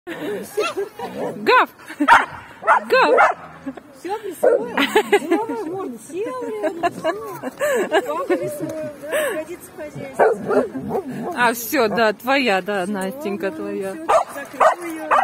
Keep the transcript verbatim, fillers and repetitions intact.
Гав! Гав! Все присылаю. Деловой морд сел, папа рисую, да, годится хозяйство. А, все, да, твоя, да, Настенька, твоя. Закрыл ее.